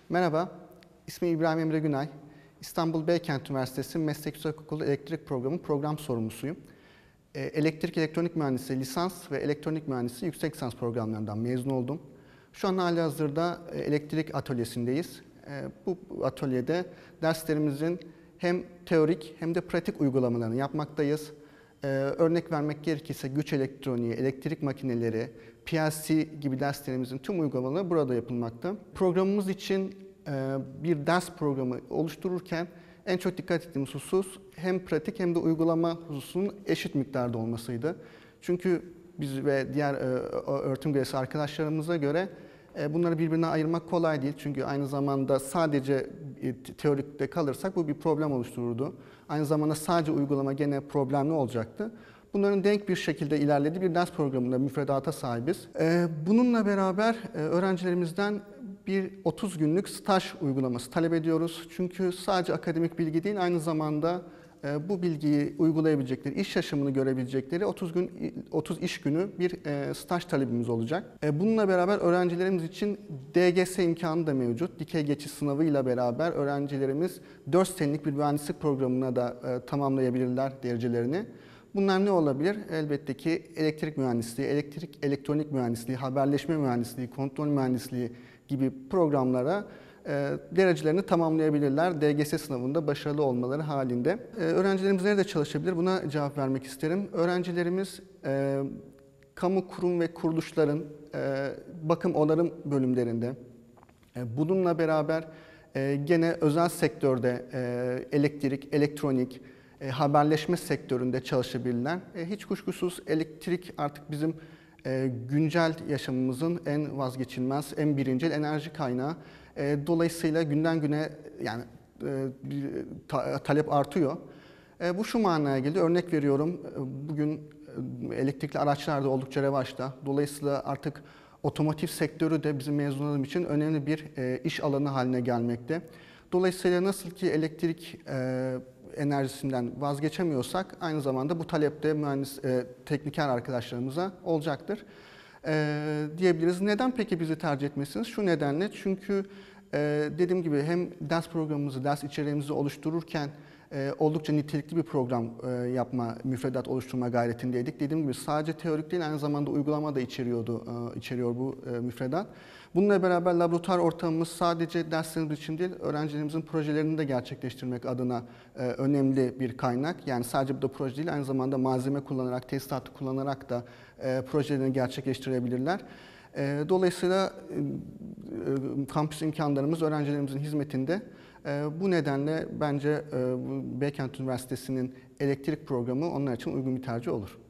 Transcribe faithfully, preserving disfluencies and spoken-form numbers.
Merhaba, ismim İbrahim Emre Günay. İstanbul Beykent Üniversitesi Meslek Yüksekokulu Elektrik Programı program sorumlusuyum. Elektrik Elektronik Mühendisliği lisans ve elektronik mühendisliği yüksek lisans programlarından mezun oldum. Şu an halihazırda elektrik atölyesindeyiz. Bu atölyede derslerimizin hem teorik hem de pratik uygulamalarını yapmaktayız. Örnek vermek gerekirse güç elektroniği, elektrik makineleri, P L C gibi derslerimizin tüm uygulamaları burada yapılmakta. Programımız için bir ders programı oluştururken en çok dikkat ettiğimiz husus hem pratik hem de uygulama hususunun eşit miktarda olmasıydı. Çünkü biz ve diğer öğretim üyesi arkadaşlarımıza göre bunları birbirine ayırmak kolay değil. Çünkü aynı zamanda sadece teorikte kalırsak bu bir problem oluştururdu. Aynı zamanda sadece uygulama gene problemli olacaktı. Bunların denk bir şekilde ilerlediği bir ders programında müfredata sahibiz. Bununla beraber öğrencilerimizden bir otuz günlük staj uygulaması talep ediyoruz. Çünkü sadece akademik bilgi değil, aynı zamanda bu bilgiyi uygulayabilecekleri, iş yaşamını görebilecekleri otuz gün, otuz iş günü bir staj talebimiz olacak. Bununla beraber öğrencilerimiz için D G S imkanı da mevcut. Dikey geçiş sınavıyla beraber öğrencilerimiz dört senelik bir mühendislik programına da tamamlayabilirler derecelerini. Bunlar ne olabilir? Elbette ki elektrik mühendisliği, elektrik elektronik mühendisliği, haberleşme mühendisliği, kontrol mühendisliği gibi programlara e, derecelerini tamamlayabilirler. D G S sınavında başarılı olmaları halinde. E, öğrencilerimiz nerede çalışabilir? Buna cevap vermek isterim. Öğrencilerimiz e, kamu kurum ve kuruluşların e, bakım onarım bölümlerinde, e, bununla beraber e, gene özel sektörde e, elektrik, elektronik, e, haberleşme sektöründe çalışabilirler. E, hiç kuşkusuz elektrik artık bizim e, güncel yaşamımızın en vazgeçilmez, en birincil enerji kaynağı. E, dolayısıyla günden güne yani e, ta, talep artıyor. E, bu şu manaya geliyor. Örnek veriyorum. Bugün e, elektrikli araçlar da oldukça revaçta. Dolayısıyla artık otomotiv sektörü de bizim mezunlarımız için önemli bir e, iş alanı haline gelmekte. Dolayısıyla nasıl ki elektrik e, enerjisinden vazgeçemiyorsak aynı zamanda bu talepte mühendis, e, tekniker arkadaşlarımıza olacaktır e, diyebiliriz. Neden peki bizi tercih etmesiniz? Şu nedenle çünkü e, dediğim gibi hem ders programımızı, ders içeriğimizi oluştururken e, oldukça nitelikli bir program e, yapma, müfredat oluşturma gayretindeydik. Dediğim gibi sadece teorik değil aynı zamanda uygulama da içeriyordu, e, içeriyor bu e, müfredat. Bununla beraber laboratuvar ortamımız sadece derslerimiz için değil, öğrencilerimizin projelerini de gerçekleştirmek adına e, önemli bir kaynak. Yani sadece bu da proje değil, aynı zamanda malzeme kullanarak, tesisatı kullanarak da e, projelerini gerçekleştirebilirler. E, dolayısıyla e, kampüs imkanlarımız öğrencilerimizin hizmetinde. E, bu nedenle bence e, Beykent Üniversitesi'nin elektrik programı onlar için uygun bir tercih olur.